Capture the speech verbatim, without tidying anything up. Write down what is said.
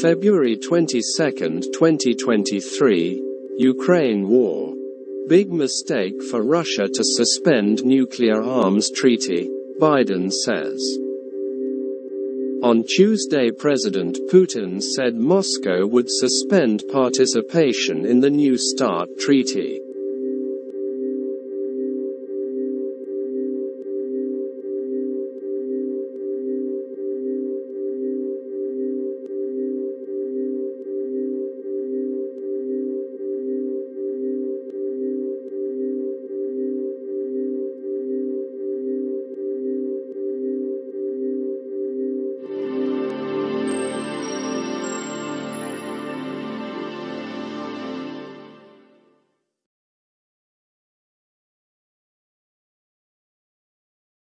February twenty-second, twenty twenty-three, Ukraine war. Big mistake for Russia to suspend nuclear arms treaty, Biden says. On Tuesday, President Putin said Moscow would suspend participation in the New START treaty.